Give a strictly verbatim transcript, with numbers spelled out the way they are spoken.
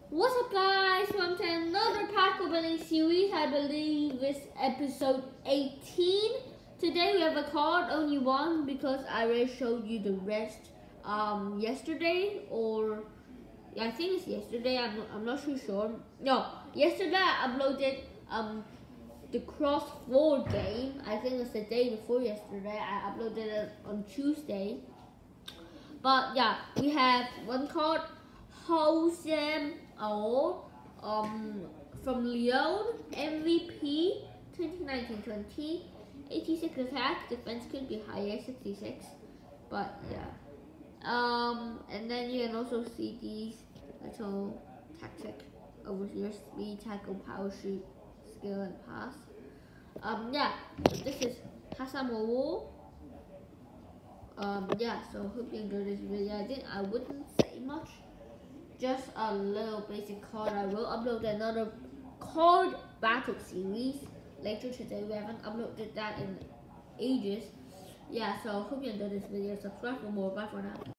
What's up guys, welcome to another pack opening series. I believe it's episode eighteen. Today we have a card, only one, because I already showed you the rest um, yesterday, or yeah, I think it's yesterday, I'm not, I'm not too sure. No, yesterday I uploaded um, the Cross four game. I think it's the day before yesterday. I uploaded it on Tuesday. But yeah, we have one card, Hosam O, um, from Lyon, M V P twenty nineteen twenty, eighty-six attack, defense could be higher, sixty-six, but yeah. Um, and then you can also see these little tactic over here: speed, tackle, power shoot, skill, and pass. Um, yeah, so this is Hosam O. Um, yeah, so hope you enjoyed this video. I think I wouldn't say much, just a little basic card. I will upload another card battle series later today. We haven't uploaded that in ages. Yeah, so hope you enjoyed this video. Subscribe for more. Bye for now.